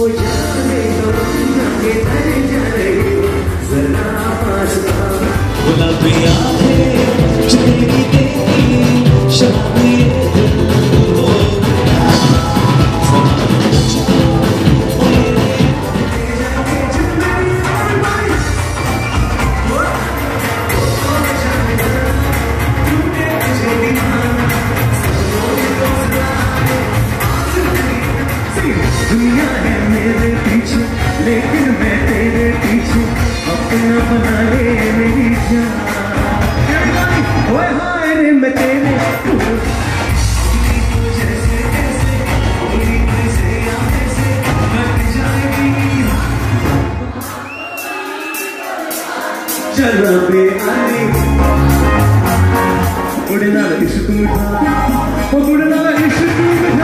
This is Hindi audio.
जाने दो जाके कर जाने जरा पास गुलाबी आंखें चलेगी तेरी शादी दुनिया है मेरे पीछे लेकिन मैं तेरे पीछे अपना बना ले मेरी जान ओए हाय रे मैं तेरे जैसे जैसे पूरी कैसे आने से हट जाएगी चलो बे आई उड़ना इश्क उठा वो उड़ना इश्क उठा